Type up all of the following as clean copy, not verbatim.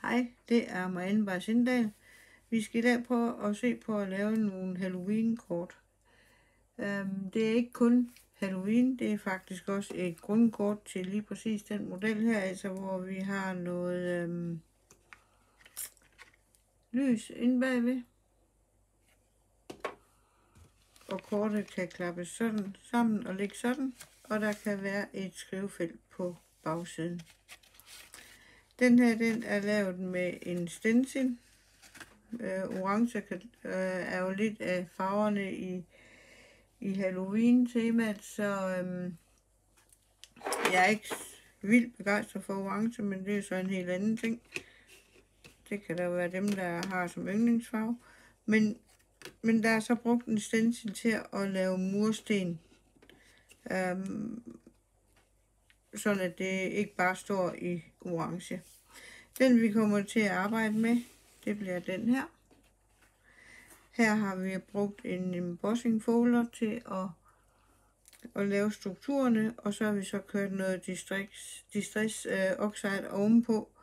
Hej, det er Marianne Barsindal. Vi skal i dag prøve at se på at lave nogle Halloween-kort. Det er ikke kun Halloween, det er faktisk også et grundkort til lige præcis den model her, altså hvor vi har noget lys inde bagved. Og kortet kan klappes sådan sammen og ligge sådan, og der kan være et skrivefelt på bagsiden. Den her, den er lavet med en stencil. Orange er jo lidt af farverne i Halloween-temaet, så jeg er ikke vildt begejstret for orange, men det er så en helt anden ting. Det kan der jo være dem, der har som yndlingsfarve. Men der er så brugt en stencil til at lave mursten, sådan at det ikke bare står i orange. Den vi kommer til at arbejde med, det bliver den her. Her har vi brugt en embossing folder til at lave strukturerne, og så har vi så kørt noget distress oxide ovenpå,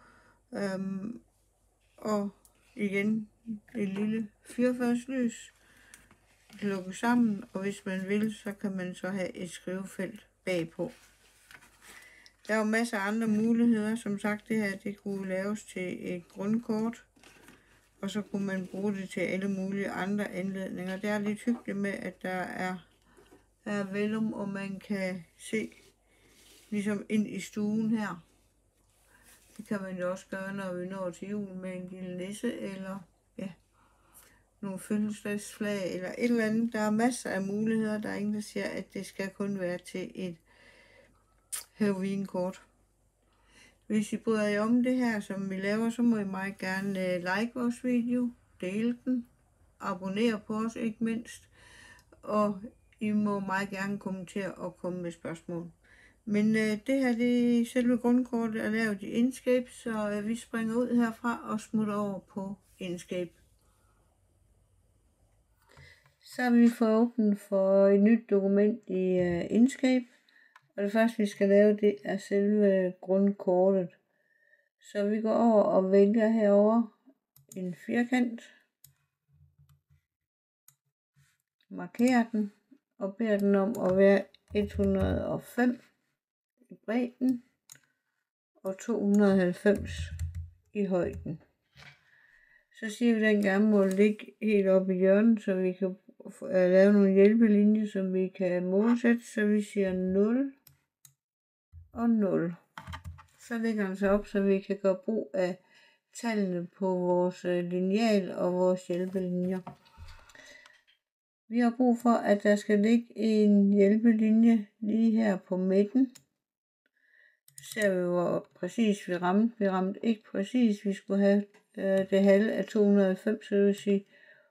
og igen et lille 44's lys lukket sammen, og hvis man vil, så kan man så have et skrivefelt bagpå. Der er jo masser af andre muligheder. Som sagt, det her det kunne laves til et grundkort, og så kunne man bruge det til alle mulige andre anledninger. Det er lidt hyggeligt med, at der er vellum, og man kan se ligesom ind i stuen her. Det kan man jo også gøre, når vi når til jul med en lille nisse, eller ja, nogle fødselsdagsflag, eller et eller andet. Der er masser af muligheder. Der er ingen, der siger, at det skal kun være til et Halloween-kort. Hvis I bryder jer om det her, som vi laver, så må I meget gerne like vores video, dele den, abonnere på os ikke mindst, og I må meget gerne kommentere og komme med spørgsmål. Men det her, det er selve grundkortet er lavet i Inkscape, så vi springer ud herfra og smutter over på Inkscape. Så har vi fået åbent for et nyt dokument i Inkscape, og det første vi skal lave, det er selve grundkortet. Så vi går over og vælger herover en firkant, markerer den og beder den om at være 105 i bredden og 290 i højden. Så siger vi, at den gerne må ligge helt oppe i hjørnet, så vi kan lave nogle hjælpelinjer, som vi kan målsætte. Så vi siger 0 og 0. Så lægger den sig op, så vi kan gøre brug af tallene på vores lineal og vores hjælpelinjer. Vi har brug for, at der skal ligge en hjælpelinje lige her på midten. Ser vi, hvor præcis vi ramte. Vi ramte ikke præcis. Vi skulle have det halve af 290, så det vil sige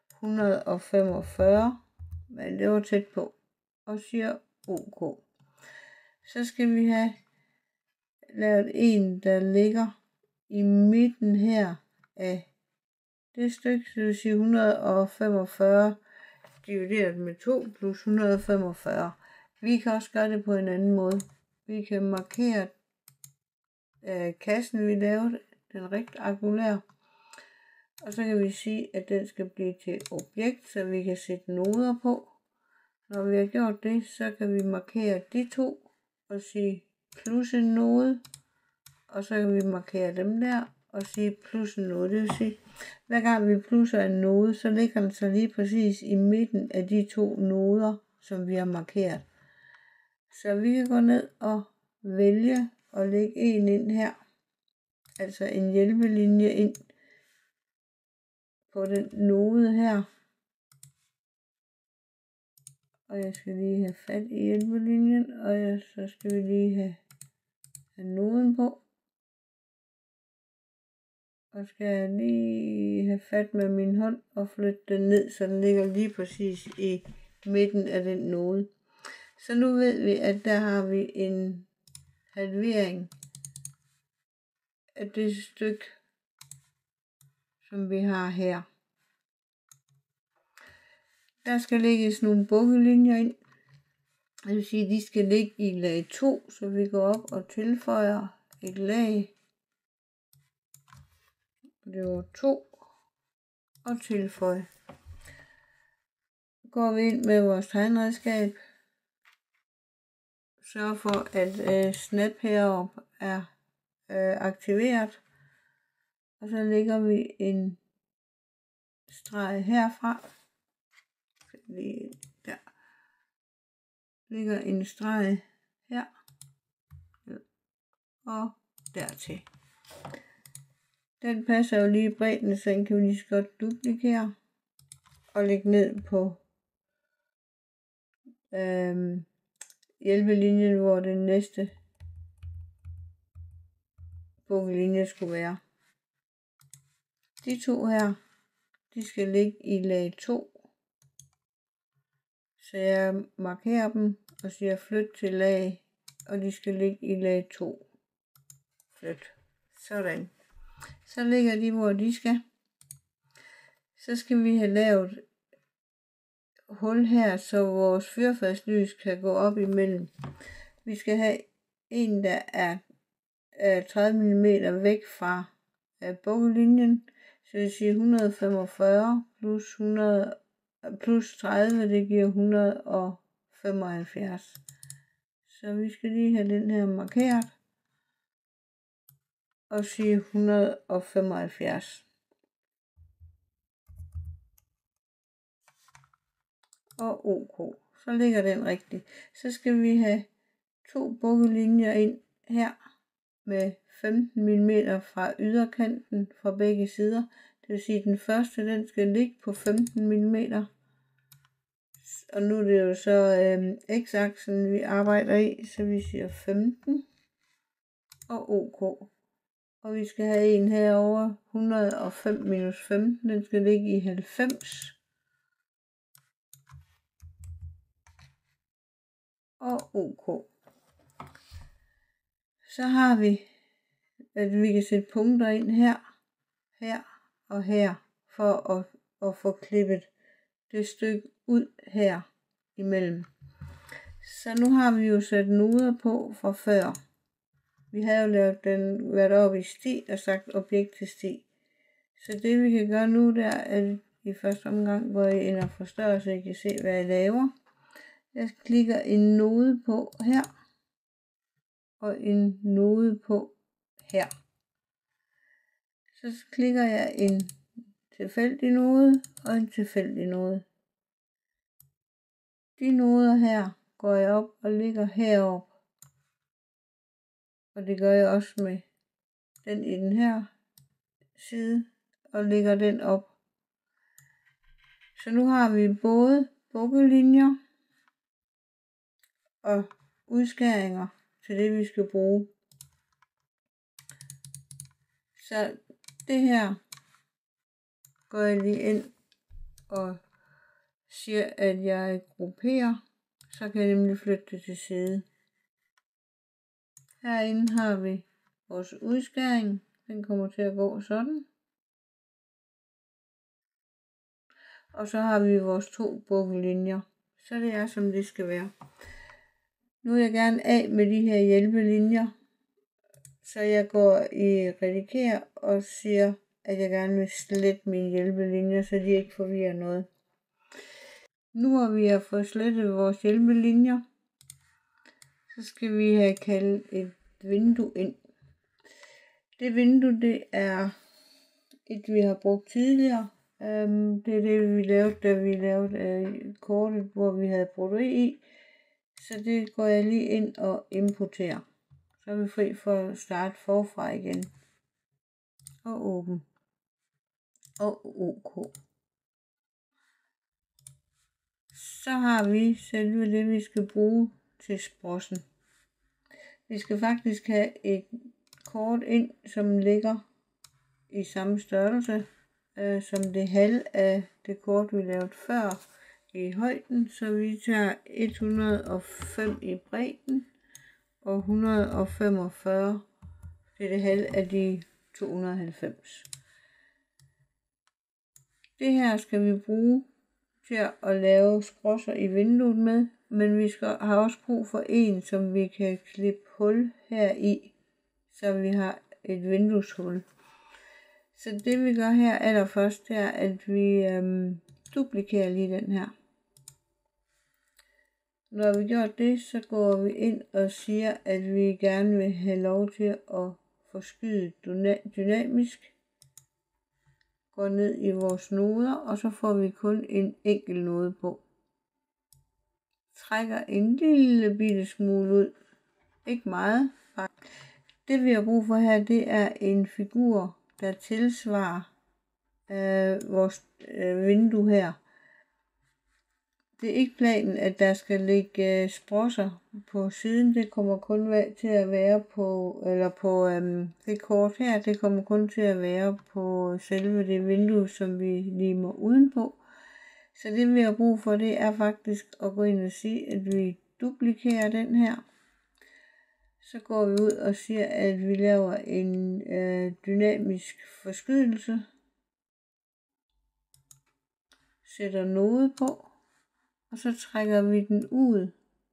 145. Men det var tæt på. Og siger OK. Så skal vi have lavet en, der ligger i midten her af det stykke, så det vil sige 145 divideret med 2 plus 145. Vi kan også gøre det på en anden måde. Vi kan markere kassen, vi lavede, den rektangulære, og så kan vi sige, at den skal blive til et objekt, så vi kan sætte noder på. Når vi har gjort det, så kan vi markere de to og sige plus en node, og så kan vi markere dem der og sige plus en node. Det vil sige, hver gang vi plusser en node, så ligger den så lige præcis i midten af de to noder, som vi har markeret. Så vi kan gå ned og vælge og lægge en ind her, altså en hjælpelinje ind på den node her. Og jeg skal lige have fat i hjælpelinjen, og så skal vi lige have noden på. Og skal jeg lige have fat med min hånd og flytte den ned, så den ligger lige præcis i midten af den node. Så nu ved vi, at der har vi en halvering af det stykke, som vi har her. Der skal lægges nogle bukkelinjer ind. Det vil sige, at de skal ligge i lag 2, så vi går op og tilføjer et lag. Det var 2 og tilføj. Går vi ind med vores tegnredskab, sørg for at snap heroppe er aktiveret, og så lægger vi en streg herfra, lige der, lægger en streg her, og dertil. Den passer jo lige i bredden, så den kan vi lige så godt duplikere og lægge ned på hjælpelinjen, hvor den næste bukkelinje skulle være. De 2 her, de skal ligge i lag 2. Så jeg markerer dem og siger flyt til lag, og de skal ligge i lag 2. Flyt. Sådan. Så ligger de, hvor de skal. Så skal vi have lavet hul her, så vores fyrfadslys kan gå op imellem. Vi skal have en, der er 30 mm væk fra bukkelinjen, så det siger 145 plus 30, det giver 175. Så vi skal lige have den her markeret og sige 175. Og OK. Så ligger den rigtigt. Så skal vi have 2 bukkelinjer ind her med 15 mm fra yderkanten fra begge sider. Det vil sige, at den første, den skal ligge på 15 mm. Og nu er det jo så x-aksen, vi arbejder i, så vi siger 15 og OK. Og vi skal have en herover 105 minus 15, den skal ligge i 90. Og OK. Så har vi, at vi kan sætte punkter ind her, her og her, for at få klippet det stykke ud her imellem. Så nu har vi jo sat noder på fra før. Vi havde jo lavet den, været oppe i sti og sagt objekt til sti. Så det vi kan gøre nu, der at i første omgang går jeg ind og forstørrer, så I kan se, hvad jeg laver. Jeg klikker en node på her, og en node på her. Så klikker jeg en tilfældig node og en tilfældig node. De noder her går jeg op og ligger heroppe. Og det gør jeg også med den i den her side og lægger den op. Så nu har vi både bukkelinjer og udskæringer til det vi skal bruge. Så det her går jeg lige ind og siger, at jeg grupperer, så kan jeg nemlig flytte det til side. Herinde har vi vores udskæring, den kommer til at gå sådan. Og så har vi vores 2 bukkelinjer, så det er som det skal være. Nu vil jeg gerne af med de her hjælpelinjer, så jeg går i rediger og siger, at jeg gerne vil slette mine hjælpelinjer, så de ikke forvirrer noget. Nu hvor vi har fået slettet vores hjælpelinjer, så skal vi have kaldt et vindue ind. Det vindue, det er et vi har brugt tidligere. Det er det vi lavede, da vi lavede kortet, hvor vi havde broderi i. Så det går jeg lige ind og importerer. Så er vi fri for at starte forfra igen. Og åben. Og OK. Så har vi selve det vi skal bruge til sprossen. Vi skal faktisk have et kort ind, som ligger i samme størrelse som det halve af det kort vi lavede før i højden. Så vi tager 105 i bredden og 145, det er det halve af de 290. Det her skal vi bruge til at lave sprosser i vinduet med, men vi har også brug for en, som vi kan klippe hul her i, så vi har et vindueshul. Så det vi gør her allerførst, det er, at vi duplikerer lige den her. Når vi gjort det, så går vi ind og siger, at vi gerne vil have lov til at forskyde dynamisk. Går ned i vores noder, og så får vi kun en enkelt node på. Trækker en lille bitte smule ud. Ikke meget. Det vi har brug for her, det er en figur, der tilsvarer vores vindue her. Det er ikke planen, at der skal ligge sprosser på siden. Det kommer kun til at være på det kort her. Det kommer kun til at være på selve det vindue, som vi limer udenpå. Så det vi har brug for, det er faktisk at gå ind og sige, at vi duplikerer den her. Så går vi ud og siger, at vi laver en dynamisk forskydelse. Sætter node på. Og så trækker vi den ud,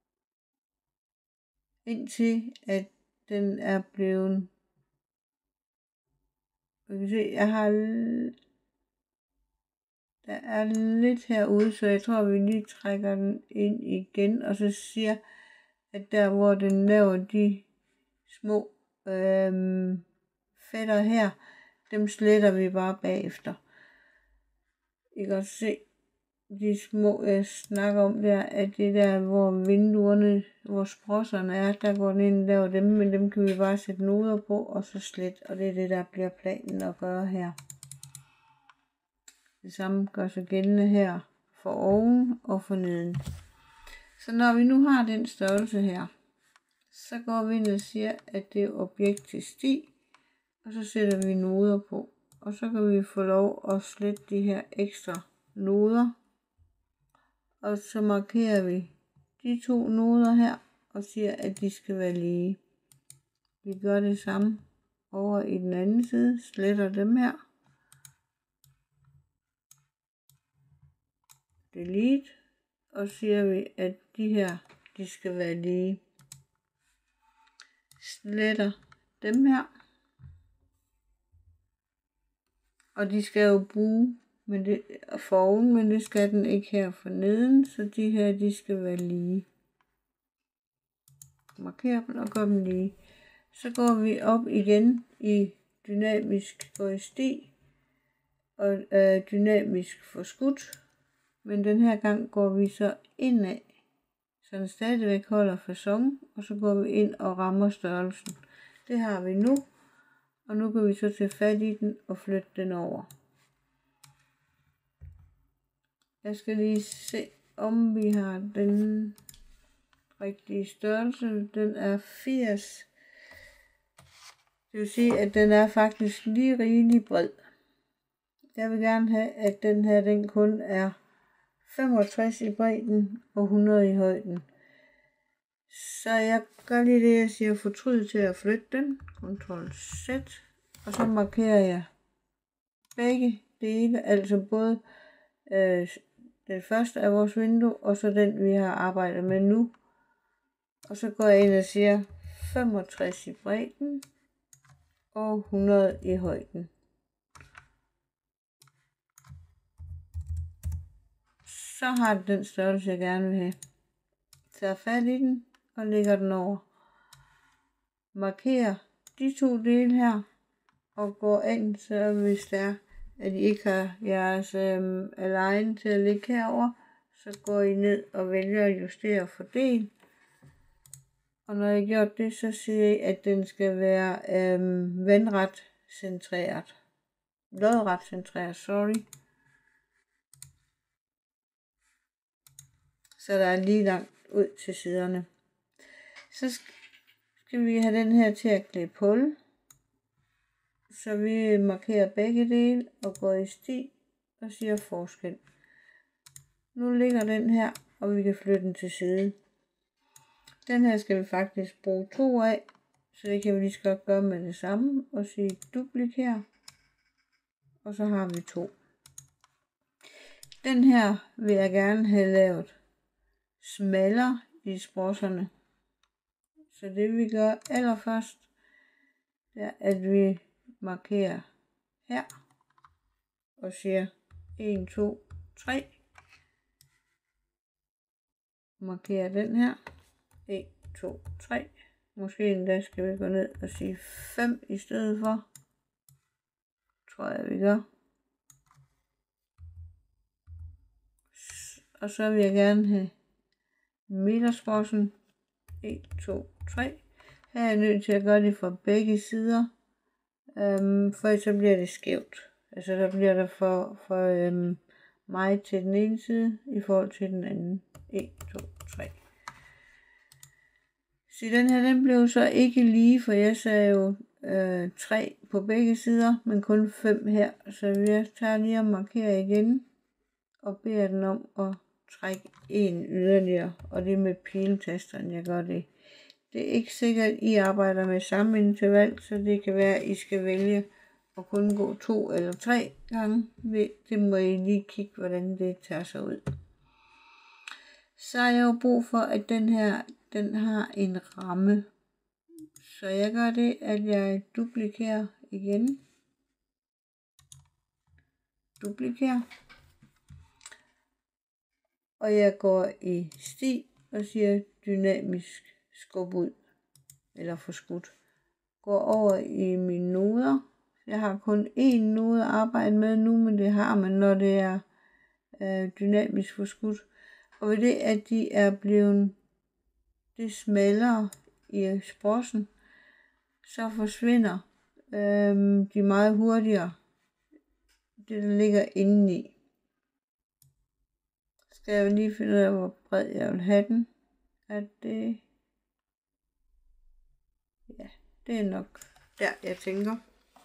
indtil at den er blevet, jeg kan se, der er lidt herude, så jeg tror, vi lige trækker den ind igen, og så siger, at der hvor den laver de små fætter her, dem sletter vi bare bagefter. I kan se, de små, jeg snakker om der, at det der, hvor vinduerne, hvor sprosserne er, der går den ind og laver dem, men dem kan vi bare sætte noder på, og så slet, og det er det, der bliver planen at gøre her. Det samme gør sig gældende her, for oven og for neden. Så når vi nu har den størrelse her, så går vi ind og siger, at det er objekt til sti, og så sætter vi noder på, og så kan vi få lov at slette de her ekstra noder. Og så markerer vi de to noder her og siger, at de skal være lige. Vi gør det samme over i den anden side, sletter dem her. Delete. Og siger vi, at de her, de skal være lige. Sletter dem her. Og de skal jo bruge foroven, men det skal den ikke her for neden, så de her, de skal være lige. Marker dem og gør dem lige. Så går vi op igen i dynamisk gå i sti og dynamisk forskudt, men den her gang går vi så indad, så den stadigvæk holder facon, og så går vi ind og rammer størrelsen. Det har vi nu, og nu kan vi så tage fat i den og flytte den over. Jeg skal lige se, om vi har den rigtige størrelse. Den er 80. Det vil sige, at den er faktisk lige rigelig bred. Jeg vil gerne have, at den her den kun er 65 i bredden og 100 i højden. Så jeg gør lige det, jeg siger fortryd til at flytte den. Ctrl Z. Og så markerer jeg begge dele, altså både den første af vores vindue, og så den, vi har arbejdet med nu. Og så går jeg ind og siger 65 i bredden og 100 i højden. Så har den størrelse, jeg gerne vil have. Tager fat i den og lægger den over. Markerer de to dele her og går ind, så hvis det er, at I ikke har jeres align til at ligge herover, så går I ned og vælger at justere og fordel. Og når jeg har gjort det, så siger I, at den skal være vandret centreret. Lodret centreret, sorry. Så der er lige langt ud til siderne. Så skal vi have den her til at klippe hul. Så vi markerer begge dele og går i sti og siger forskel. Nu ligger den her, og vi kan flytte den til side. Den her skal vi faktisk bruge 2 af, så det kan vi lige så godt gøre med det samme og sige duplikere. Og så har vi 2. Den her vil jeg gerne have lavet smallere i sprosserne. Så det vi gør allerførst, det er at vi markerer her og siger 1, 2, 3. Markerer den her. 1, 2, 3. Måske endda skal vi gå ned og sige 5 i stedet for. Tror jeg, vi gør. Og så vil jeg gerne have midtersprossen. 1, 2, 3. Her er jeg nødt til at gøre det fra begge sider. For så bliver det skævt. Altså der bliver der for mig til den ene side i forhold til den anden. 1, 2, 3. Så den her, den blev så ikke lige, for jeg sagde jo 3 på begge sider, men kun 5 her. Så jeg tager lige og markerer igen, og beder den om at trække en yderligere, og det er med piletasteren, jeg gør det. Det er ikke sikkert, at I arbejder med samme interval, så det kan være, at I skal vælge at kun gå 2 eller 3 gange. Det må I lige kigge, hvordan det tager sig ud. Så har jeg jo brug for, at den her, den har en ramme. Så jeg gør det, at jeg duplikerer igen. Duplikerer. Og jeg går i sti og siger dynamisk skub ud. Eller forskudt. Går over i mine noder. Jeg har kun én node at arbejde med nu, men det har man, når det er dynamisk forskudt. Og ved det, at de er blevet det smallere i sprossen, så forsvinder de meget hurtigere. Det, der ligger indeni. Skal jeg lige finde ud af, hvor bred jeg vil have den. At det... Ja, det er nok der, jeg tænker.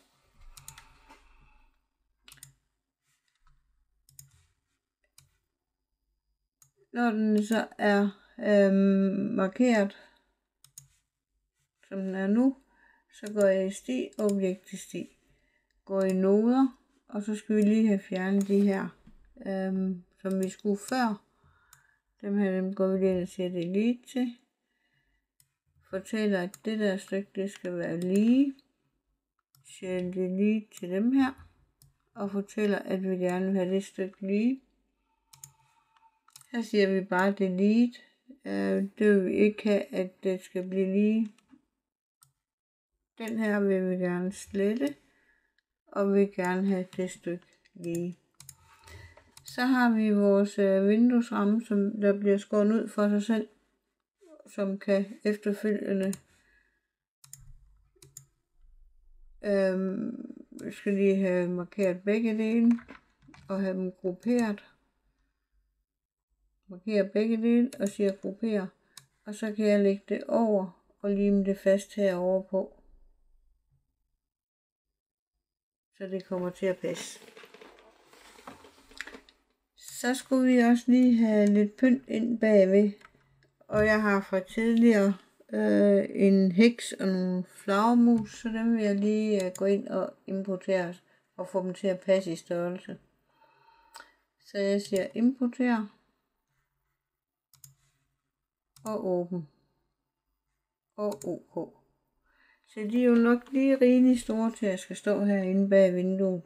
Når den så er markeret, som den er nu, så går jeg i sti, objekt til sti. Går i noder, og så skal vi lige have fjernet de her, som vi skulle før. Dem går vi lige og siger delete til. Fortæller, at det der stykke, det skal være lige. Siger delete til dem her. Og fortæller, at vi gerne vil have det stykke lige. Her siger vi bare delete. Det vil vi ikke have, at det skal blive lige. Den her vil vi gerne slette. Og vi vil gerne have det stykke lige. Så har vi vores vinduesramme, som der bliver skåret ud for sig selv. Som kan efterfølgende vi skal lige have markeret begge dele og have dem grupperet. Markere begge dele og siger grupper. Og så kan jeg lægge det over og lime det fast herovre på. Så det kommer til at passe. Så skulle vi også lige have lidt pynt ind bagved. Og jeg har fra tidligere en heks og nogle flagermus, så dem vil jeg lige gå ind og importere og få dem til at passe i størrelse. Så jeg siger importere og åben og OK. Så de er jo nok lige rimelig store til at jeg skal stå herinde bag vinduet.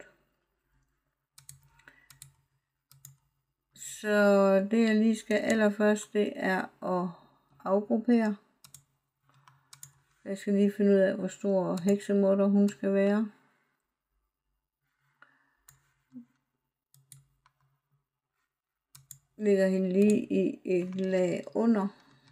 Så det jeg lige skal allerførst, det er at afgruppere. Jeg skal lige finde ud af, hvor stor heksemutter hun skal være. Lægger hende lige i et lag under.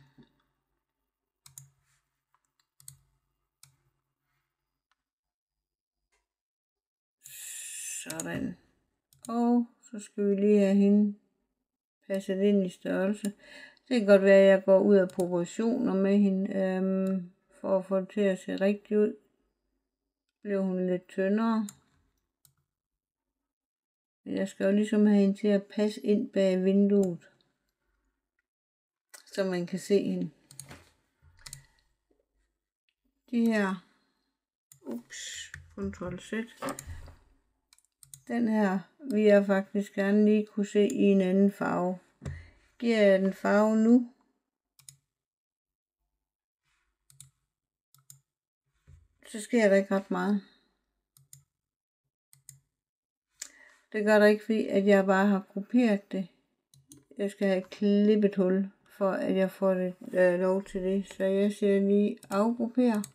Sådan. Og så skal vi lige have hende passet ind i størrelse. Det kan godt være, at jeg går ud af proportioner med hende, for at få det til at se rigtigt ud. Bliver hun lidt tyndere. Jeg skal jo ligesom have hende til at passe ind bag vinduet, så man kan se hende. De her, Ctrl-Z. Den her vil jeg faktisk gerne lige kunne se i en anden farve. Giver jeg den farve nu, så sker der ikke ret meget. Det gør der ikke, fordi at jeg bare har grupperet det. Jeg skal have klippet hul, for at jeg får det lov til det. Så jeg siger lige afgrupper.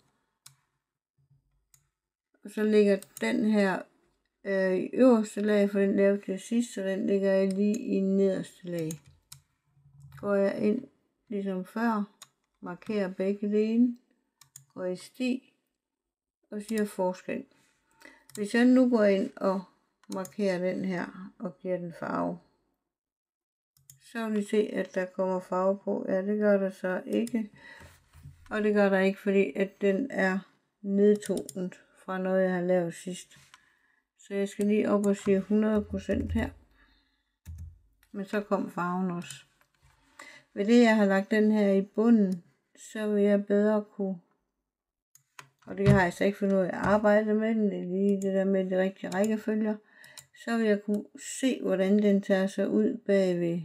Og så ligger den her i øverste lag, for den lavede til sidst, så den ligger jeg lige i nederste lag. Går jeg ind ligesom før, markerer begge dele, går i sti og siger forskel. Hvis jeg nu går ind og markerer den her og giver den farve, så vil I se, at der kommer farve på. Ja, det gør der så ikke. Og det gør der ikke, fordi at den er nedtonet fra noget, jeg har lavet sidst. Så jeg skal lige op og sige 100% her. Men så kom farven også. Ved det, jeg har lagt den her i bunden, så vil jeg bedre kunne, og det har jeg så ikke fundet ud af at arbejde med den, det er lige det der med de rigtige rækkefølger, så vil jeg kunne se, hvordan den tager sig ud bag ved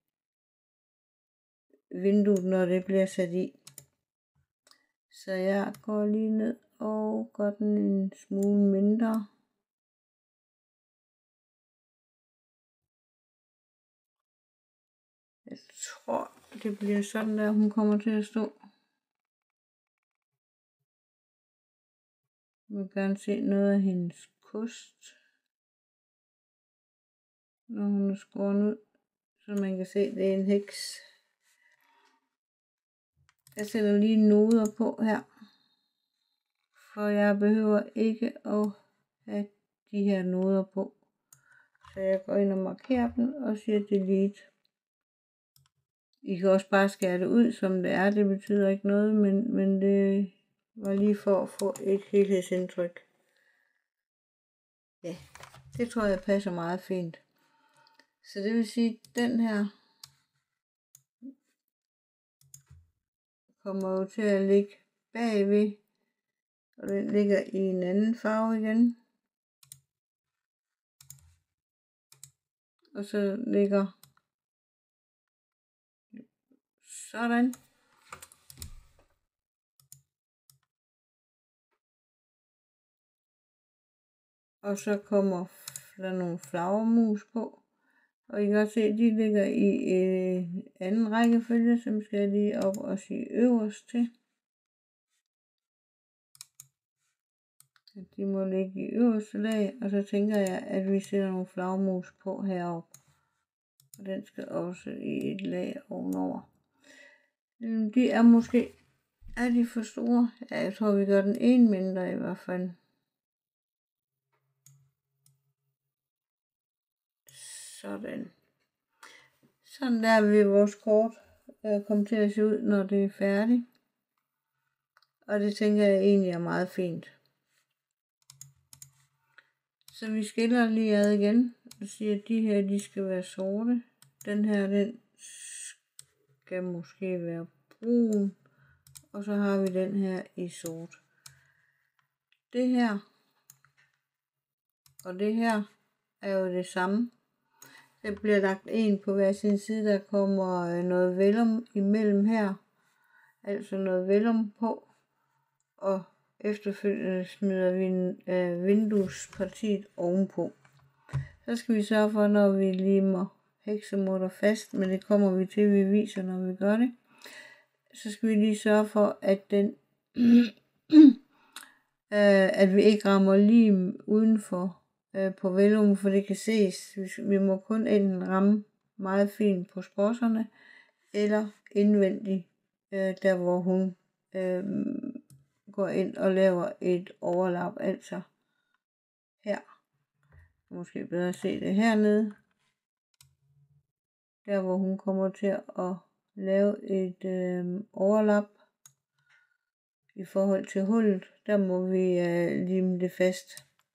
vinduet, når det bliver sat i. Så jeg går lige ned og gør den en smule mindre. Jeg tror, det bliver sådan der, hun kommer til at stå. Jeg vil gerne se noget af hendes kost, når hun er skåret ud, så man kan se, at det er en heks. Jeg sætter lige noder på her, for jeg behøver ikke at have de her noder på. Så jeg går ind og markerer dem og siger delete. I kan også bare skære det ud, som det er. Det betyder ikke noget, men det var lige for at få et helhedsindtryk. Ja, det tror jeg passer meget fint. Så det vil sige, at den her kommer jo til at ligge bagved, og den ligger i en anden farve igen. Og så ligger sådan. Og så kommer der nogle flagermus på. Og I kan godt se, at de ligger i en anden rækkefølge, som skal jeg lige op og sige øverst til. De må ligge i øverste lag, og så tænker jeg, at vi sætter nogle flagermus på heroppe. Og den skal også i et lag ovenover. De er måske, er de for store? Ja, jeg tror, vi gør den en mindre i hvert fald. Sådan. Sådan der vil vores kort komme til at se ud, når det er færdigt. Og det tænker jeg egentlig er meget fint. Så vi skiller lige ad igen og siger, at de her, de skal være sorte. Den her, den skal måske være brun. Og så har vi den her i sort. Det her og det her er jo det samme. Der bliver lagt en på hver sin side, der kommer noget vellum imellem her. Altså noget vellum på. Og efterfølgende smider vi vinduespartiet ovenpå. Så skal vi sørge for, når vi limer heksemutter fast, men det kommer vi til, vi viser, når vi gør det. Så skal vi lige sørge for, at den at vi ikke rammer lim udenfor på vellum, for det kan ses. Vi må kun enten ramme meget fint på sprosserne, eller indvendigt, der hvor hun går ind og laver et overlap, altså her. Måske bedre se det hernede. Der hvor hun kommer til at lave et overlap i forhold til hullet, der må vi lime det fast.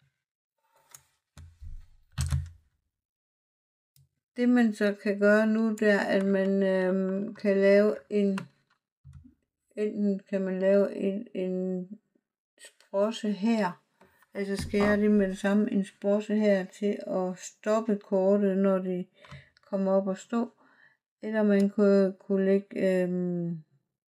Det man så kan gøre nu, det er, at man kan lave enten kan man lave en sprosse her, altså skære det med det samme, en sprosse her til at stoppe kortet, når det kommer op og stå, eller man kunne lægge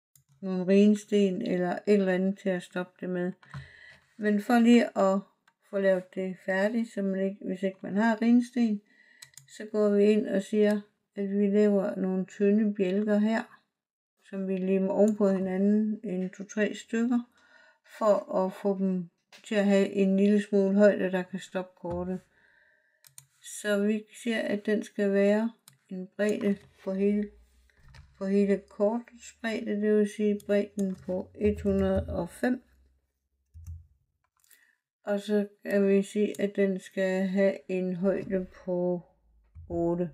nogle rensten eller et eller andet til at stoppe det med. Men for lige at få lavet det færdigt, så hvis ikke man har rinsten, så går vi ind og siger, at vi laver nogle tynde bjælker her, som vi limer ovenpå hinanden, en 2-3 stykker, for at få dem til at have en lille smule højde, der kan stoppe kortet. Så vi siger, at den skal være en bredde på hele kortets bredde, det vil sige bredden på 105. Og så kan vi sige, at den skal have en højde på 8.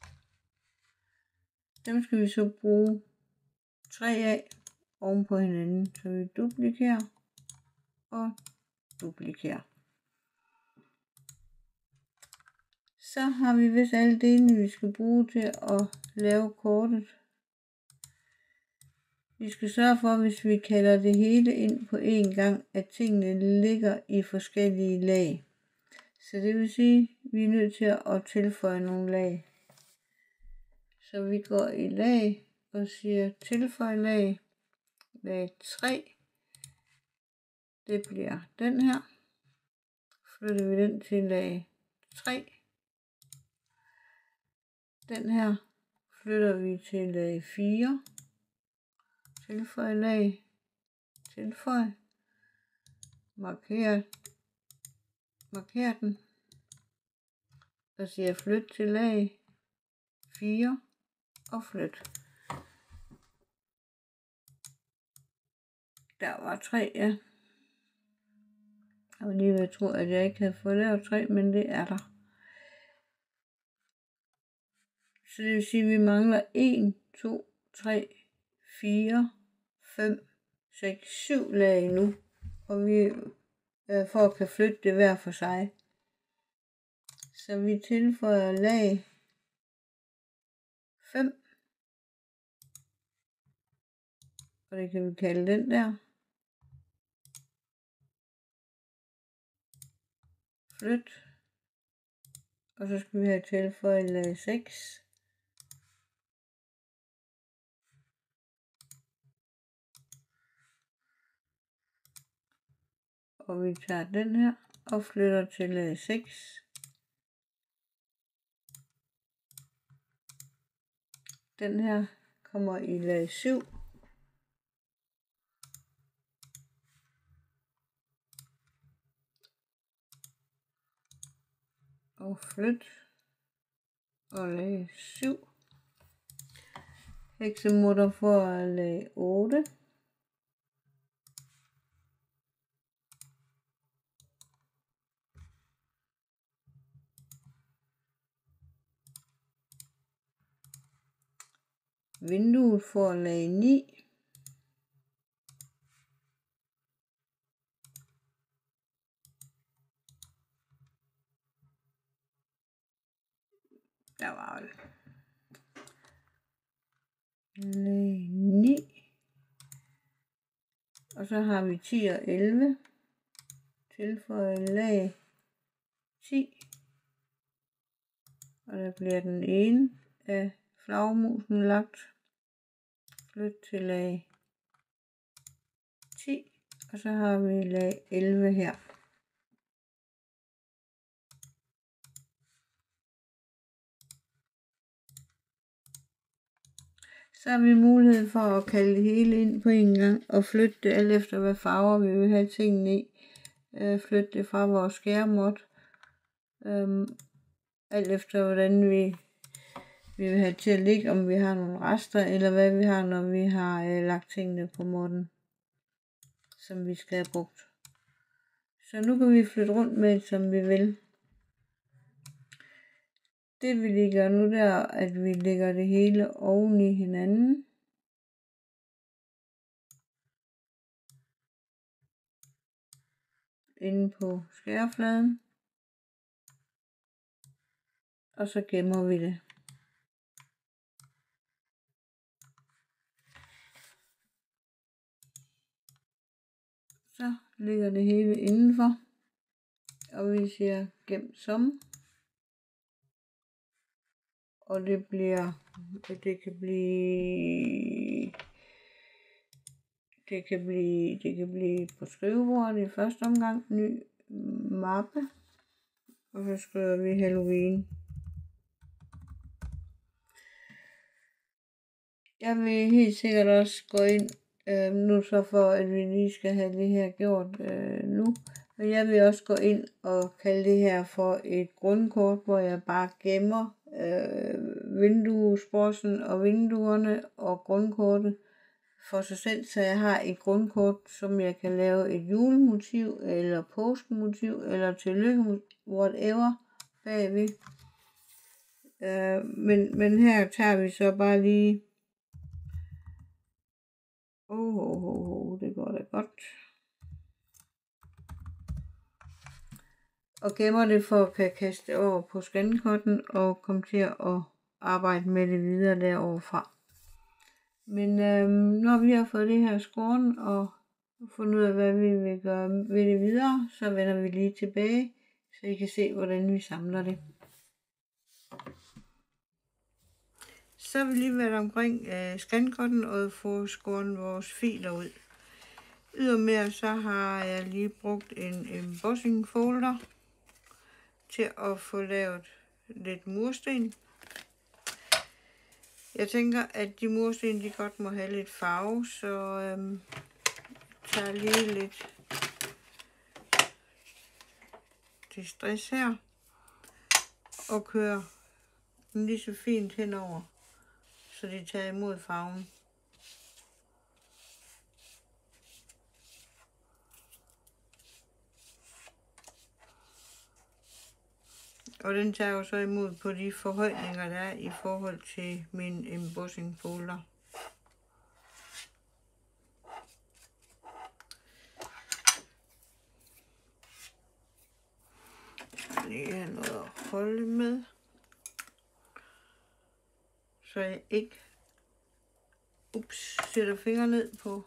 Dem skal vi så bruge 3 af oven på hinanden, så vi duplikerer og duplikerer. Så har vi vist alle delene, vi skal bruge til at lave kortet. Vi skal sørge for, hvis vi kalder det hele ind på én gang, at tingene ligger i forskellige lag. Så det vil sige, at vi er nødt til at tilføje nogle lag. Så vi går i lag og siger tilføj lag. Lag 3. Det bliver den her. Flytter vi den til lag 3. Den her flytter vi til lag 4. Tilføj lag. Tilføj. Marker den. Og siger flyt til lag 4 og flyt. Der var 3, ja. Jeg var lige ved at tro, at jeg ikke havde fået lavet 3, men det er der. Så det vil sige, at vi mangler 1, 2, 3, 4, 5, 6, 7 lag nu. Og vi for at kan flytte det hver for sig. Så vi tilføjer lag 5. Og det kan vi kalde den der. Flyt. Og så skal vi have tilføjet lag 6. Og vi tager den her og flytter til lag 6. Den her kommer i lag 7. Og flyt. Og lag 7. Heksemutter for lag 8. Vinduet får lag 9. Der var det. Lag 9. Og så har vi 10 og 11. Tilføje lag 10. Og der bliver den ene af flagmusen lagt. Flyt til lag 10. Og så har vi lag 11 her. Så har vi mulighed for at kalde det hele ind på en gang og flytte det alt efter hvad farver vi vil have tingene i. Flytte det fra vores skærmort. Alt efter hvordan vi vil have til at ligge, om vi har nogle rester eller hvad vi har, når vi har lagt tingene på måtten, som vi skal have brugt. Så nu kan vi flytte rundt med det, som vi vil. Det vi lige gør nu, det er, at vi lægger det hele oven i hinanden. Inde på skærefladen. Og så gemmer vi det. Så ligger det hele indenfor. Og vi siger gem som. Og det kan blive på skrivebordet i første omgang. Ny mappe, og så skriver vi Halloween. Jeg vil helt sikkert også gå ind, nu så for at vi lige skal have det her gjort nu, men jeg vil også gå ind og kalde det her for et grundkort, hvor jeg bare gemmer vinduesbrossen og vinduerne og grundkortet for sig selv, så jeg har et grundkort, som jeg kan lave et julemotiv, eller påskemotiv, eller tillykke, whatever, bagved. Men her tager vi så bare lige, det går da godt, og gemmer det for at kan kaste det over på scankorten og komme til at arbejde med det videre derovre fra. Men når vi har fået det her skåren og fundet ud af, hvad vi vil gøre ved det videre, så vender vi lige tilbage, så I kan se, hvordan vi samler det. Så har vi lige været omkring scankorten og få skåret vores filer ud. Ydermere så har jeg lige brugt en embossing folder til at få lavet lidt mursten. Jeg tænker, at de mursten, de godt må have lidt farve, så tager lige lidt distress her og kører den lige så fint henover, så de tager imod farven. Og den tager jo så imod på de forhøjninger, der er i forhold til min embossing folder. Lige have noget at holde med, så jeg ikke sætter fingre ned på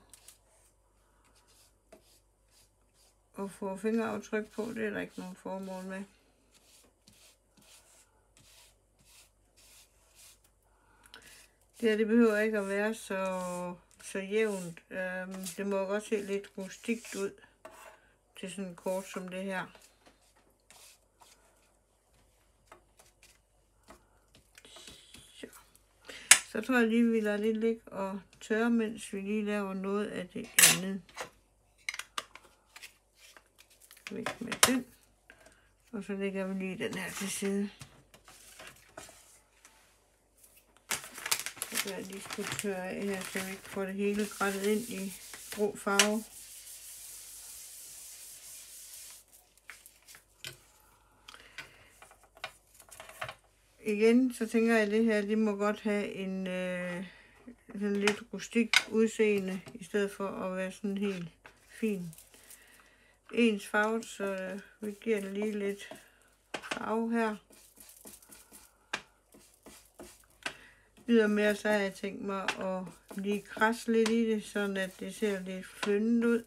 og får fingeraftryk på. Det er der ikke nogen formål med. Det her, det behøver ikke at være så jævnt. Det må godt se lidt rustikt ud til sådan et kort som det her. Så tror jeg lige, vi lader lidt ligge og tørre, mens vi lige laver noget af det andet. Væk med den. Og så lægger vi lige den her til side. Så jeg lige skulle tørre af her, så vi ikke får det hele grættet ind i grå farve. Igen, så tænker jeg, at det her, det må godt have en sådan lidt rustik udseende, i stedet for at være sådan helt fin. Ens farve, så vi giver den lige lidt farve her. Ydermere så har jeg tænkt mig at lige krasse lidt i det, sådan at det ser lidt flyndet ud.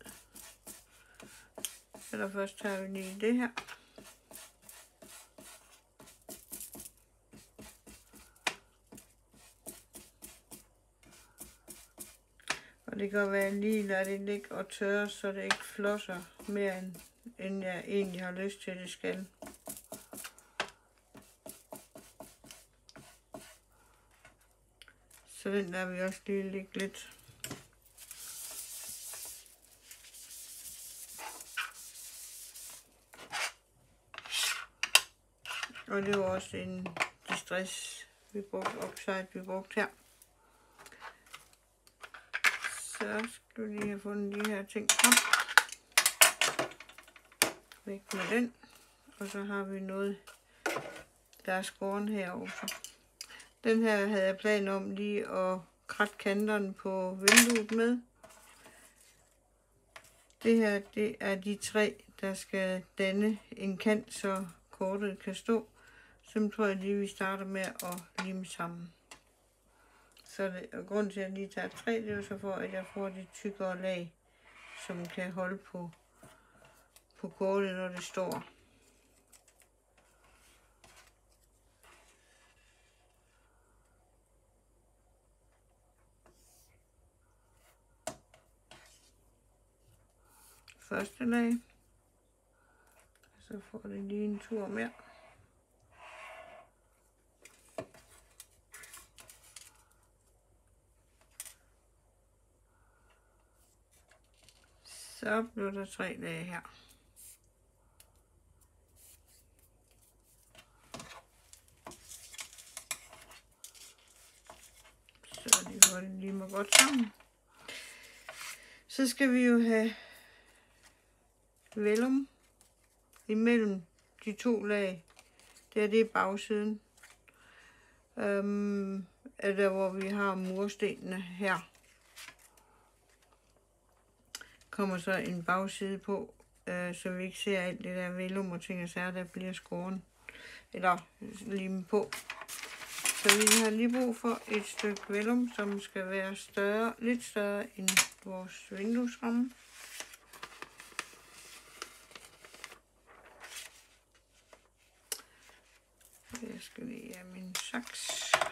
Først tager vi lige det her. Og det kan være lige lade det ligge og tørre, så det ikke flosser mere end jeg egentlig har lyst til, det skal. Så den der vil også lige ligge lidt. Og det var også en distress, vi brugte her. Så skal vi lige have fundet de her ting frem. Væk med den. Og så har vi noget, der er skåren her også. Den her havde jeg planer om lige at kratte kanterne på vinduet med. Det her, det er de 3, der skal danne en kant, så kortet kan stå. Så tror jeg lige, vi starter med at lime sammen. Så og grunden til, at jeg lige tager 3, det er så for, at jeg får de tykkere lag, som kan holde på kortet, når det står. Første lag. Så får det lige en tur mere. Så bliver der 3 lag her. Så de får det lige med godt sammen. Så skal vi jo have vellum imellem de 2 lag. Det er bagsiden. Er der, hvor vi har murstenene her. Kommer så en bagside på, så vi ikke ser alt det der vellum og ting og sager, der bliver skåren eller limet på. Så vi har lige brug for et stykke vellum, som skal være større, lidt større end vores vinduesramme. Jeg skal lige have min saks.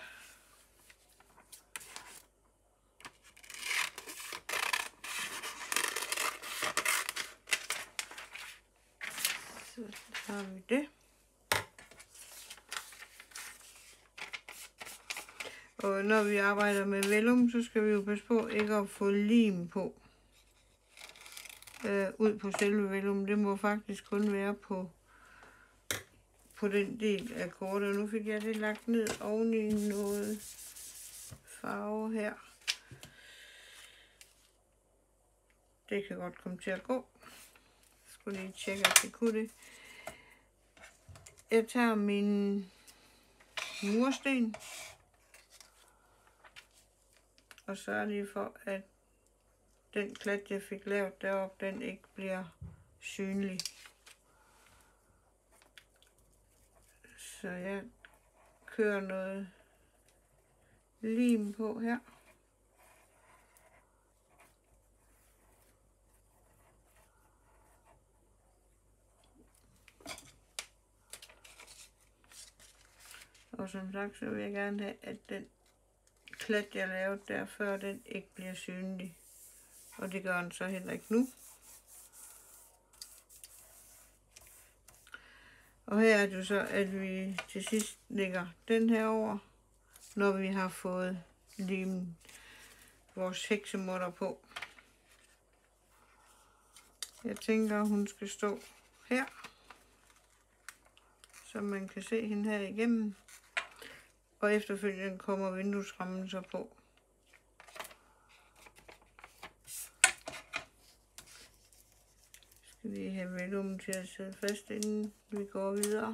Så har vi det. Og når vi arbejder med vellum, så skal vi jo passe på ikke at få lim på. Ud på selve vellum. Det må faktisk kun være på den del af kortet. Nu fik jeg det lagt ned oven i noget farve her. Det kan godt komme til at gå. Jeg skulle lige tjekke, at det kunne det. Jeg tager min mursten og sørger lige for, at den klat, jeg fik lavet deroppe, den ikke bliver synlig. Så jeg kører noget lim på her. Og som sagt, så vil jeg gerne have, at den klat, jeg lavede der før, den ikke bliver synlig. Og det gør den så heller ikke nu. Og her er det så, at vi til sidst lægger den her over, når vi har fået limet vores heksemutter på. Jeg tænker, hun skal stå her, så man kan se hende her igennem. Og efterfølgende kommer vinduesrammen så på. Skal vi have vellum til at sidde fast, inden vi går videre.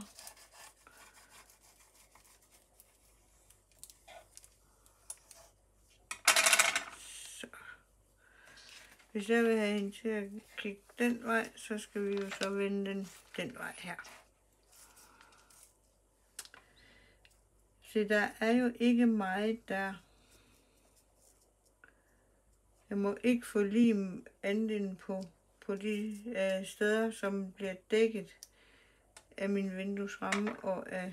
Så. Hvis jeg vil have hende til at kigge den vej, så skal vi jo så vende den vej her. Så der er jo ikke meget der. Jeg må ikke få lim andet end på de steder, som bliver dækket af min vinduesramme og af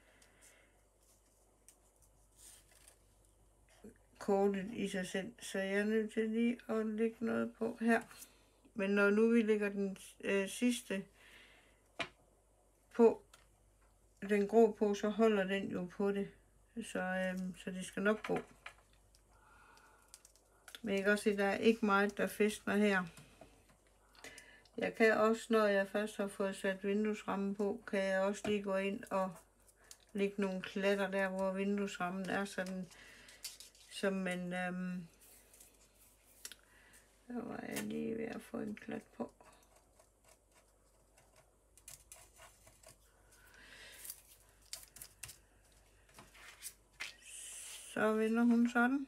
kortet i sig selv. Så jeg er nødt til lige at lægge noget på her. Men når nu vi lægger den sidste på, den grå på, så holder den jo på det. Så det skal nok gå. Men jeg kan også se, at der er ikke meget, der fæstner her. Jeg kan også, når jeg først har fået sat vinduesrammen på, kan jeg også lige gå ind og lægge nogle klatter der, hvor vinduesrammen er sådan, som man... Der var jeg lige ved at få en klat på. Så vender hun sådan.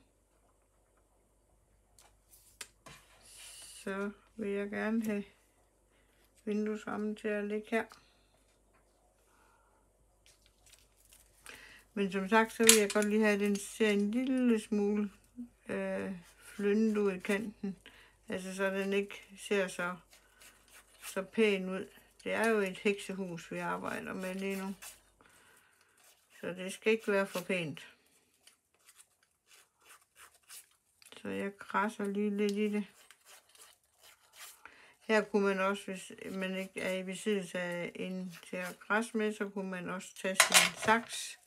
Så vil jeg gerne have vinduesrammen til at ligge her. Men som sagt, så vil jeg godt lige have, at den ser en lille smule flyndet ud i kanten. Altså så den ikke ser så pæn ud. Det er jo et heksehus, vi arbejder med lige nu. Så det skal ikke være for pænt. Så jeg krasser lige lidt i det. Her kunne man også, hvis man ikke er i besiddelse af en til at græsse med, så kunne man også tage sin saks,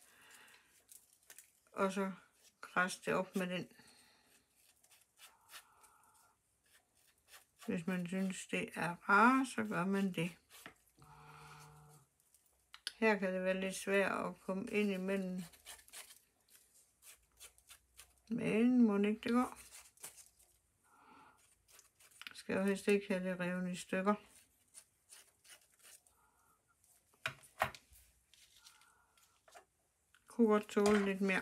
og så græsse det op med den. Hvis man synes, det er rart, så gør man det. Her kan det være lidt svært at komme ind imellem. Men må ikke det går. Skal jo helst ikke have det revet i stykker. Kunne godt tåle lidt mere.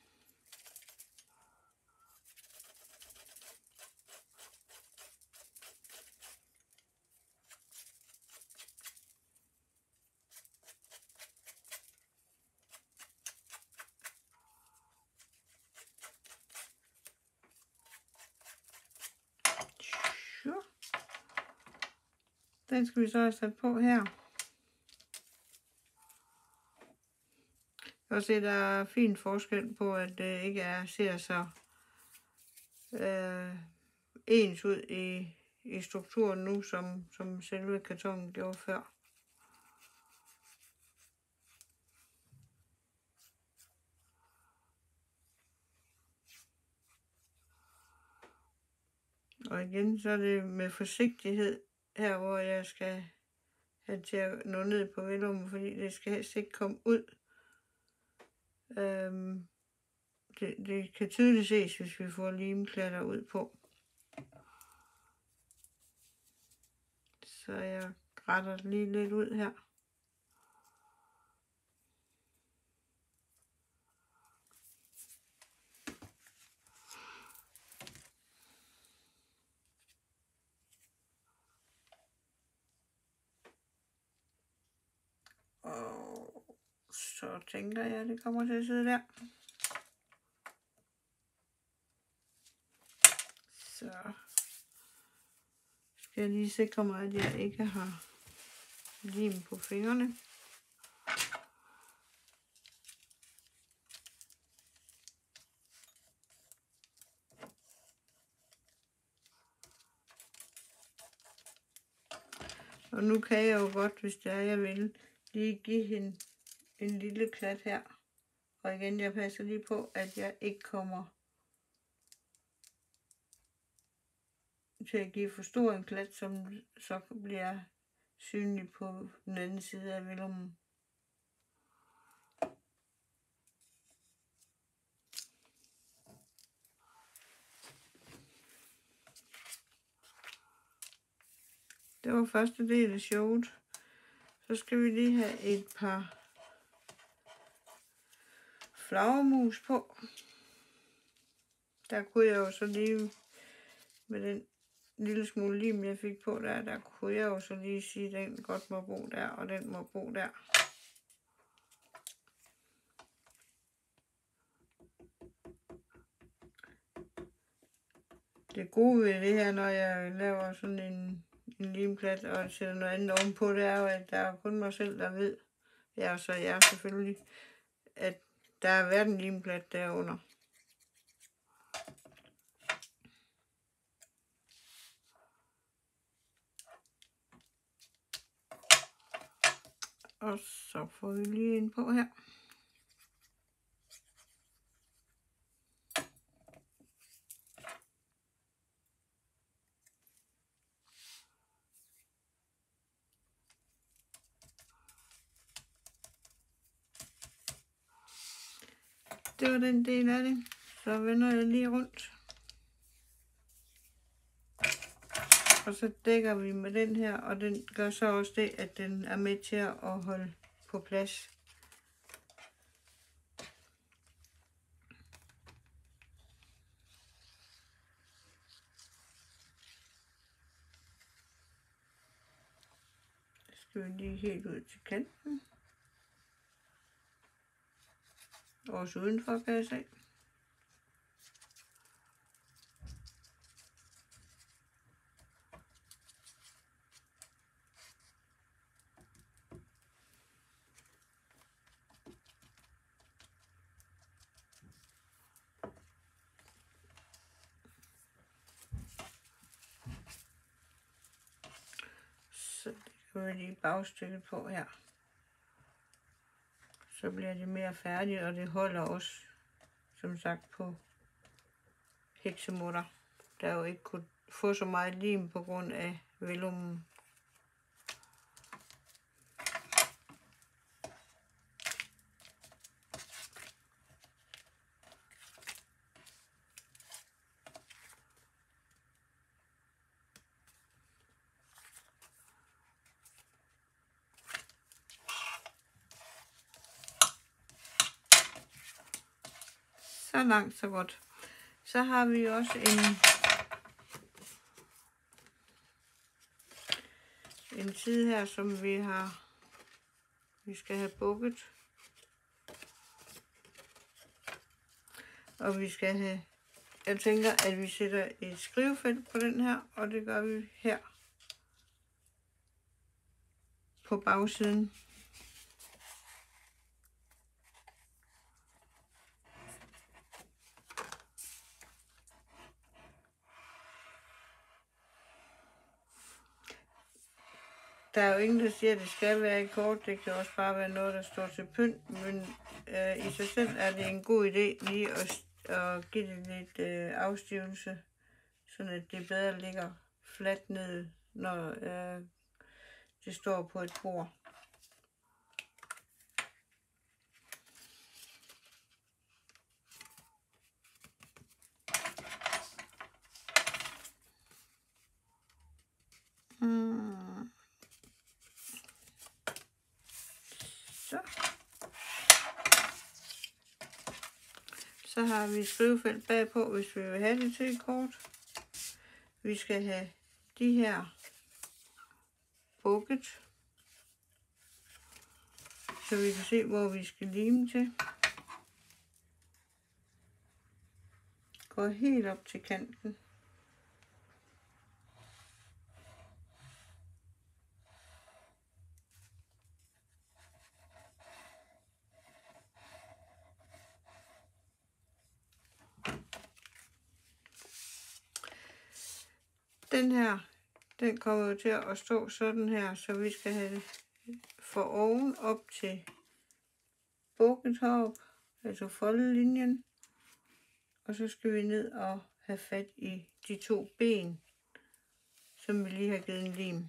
Den skal vi så have sat på her. Jeg kan se, der er fin forskel på, at det ikke ser så ens ud i strukturen nu, som selve kartonen gjorde før. Og igen, så er det med forsigtighed her, hvor jeg skal have til at nå ned på vellummen, fordi det skal helst ikke komme ud. Det kan tydeligt ses, hvis vi får limklatter ud på. Så jeg retter lige lidt ud her. Og så tænker jeg, at det kommer til at sidde der. Så skal jeg lige sikre mig, at jeg ikke har lim på fingrene. Og nu kan jeg jo godt, hvis det er, jeg vil, lige give hende en lille klat her. Og igen, jeg passer lige på, at jeg ikke kommer til at give for stor en klat, som så bliver synlig på den anden side af vellummen. Det var første del af showet. Så skal vi lige have et par flagermus på. Der kunne jeg jo så lige, med den lille smule lim, jeg fik på der kunne jeg jo så lige sige, at den godt må bo der, og den må bo der. Det gode ved det her, når jeg laver sådan en limklat og sætter noget andet ovenpå, det er jo, at der er kun mig selv, der ved, ja, og så jeg selvfølgelig, at der er været en limklat derunder. Og så får vi lige en på her. Det var den del af det. Så vender jeg lige rundt. Og så dækker vi med den her, og den gør så også det, at den er med til at holde på plads. Så skal vi lige helt ud til kanten. Også udenfor, kan jeg se. hjælper vi lige bagstykket på her. Så bliver det mere færdigt, og det holder også, som sagt, på heksemutter, der jo ikke kunne få så meget lim på grund af velummen. Så langt, så godt. Så har vi også en side her, som vi skal have bukket. Og vi skal have, jeg tænker, at vi sætter et skrivefelt på den her, og det gør vi her på bagsiden. Der er jo ingen, der siger, at det skal være et kort. Det kan også bare være noget, der står til pynt. Men i sig selv er det en god idé lige at give det lidt afstivelse, så at det bedre ligger fladt ned, når det står på et bord. Så har vi skrivefelt bagpå, hvis vi vil have det til et kort. Vi skal have de her bukket, så vi kan se, hvor vi skal lime til. Går helt op til kanten. Den her, den kommer jo til at stå sådan her, så vi skal have det for oven op til bukket heroppe, altså foldelinjen. Og så skal vi ned og have fat i de to ben, som vi lige har givet en lim.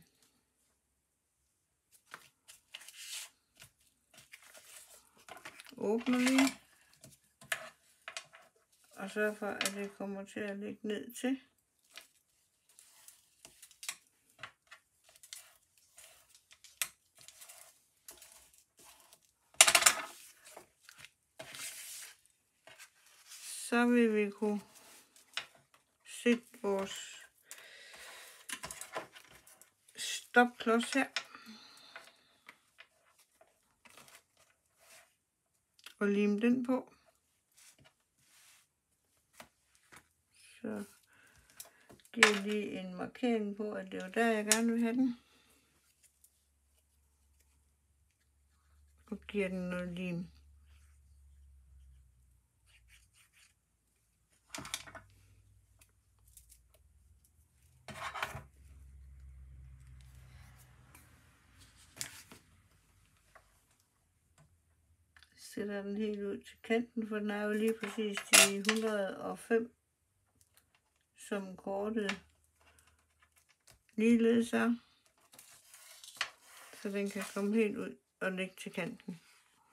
Åbner lige. Og sørg for, at det kommer til at ligge ned til. Så vil vi kunne sætte vores stopklods her. Og lime den på. Så giver jeg lige en markering på, at det er der, jeg gerne vil have den. Og giver den noget lim. Sætter den helt ud til kanten, for den er jo lige præcis de 105, som kortet ligeledes er. Så den kan komme helt ud og ligge til kanten.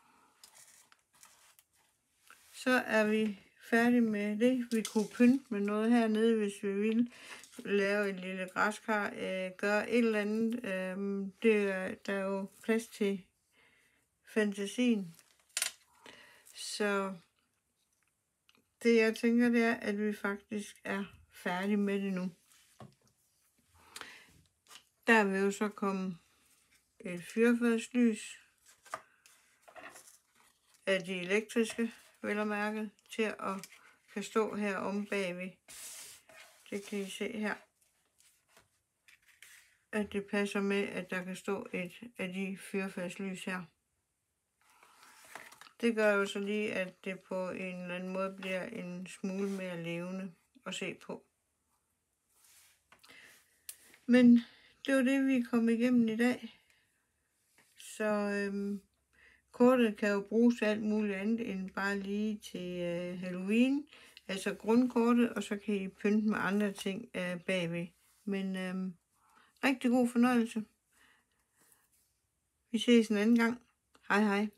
Så er vi færdige med det. Vi kunne pynte med noget hernede, hvis vi ville. Lave et lille græskar, gøre et eller andet. Der er jo plads til fantasien. Så det jeg tænker, det er, at vi faktisk er færdige med det nu. Der vil jo så komme et fyrfadslys af de elektriske, vel og mærke, til at kan stå her om bagved. Det kan I se her, at det passer med, at der kan stå et af de fyrfadslys her. Det gør jo så lige, at det på en eller anden måde bliver en smule mere levende at se på. Men det var det, vi kom igennem i dag. Så kortet kan jo bruges til alt muligt andet end bare lige til Halloween. Altså grundkortet, og så kan I pynte med andre ting bagved. Men rigtig god fornøjelse. Vi ses en anden gang. Hej hej.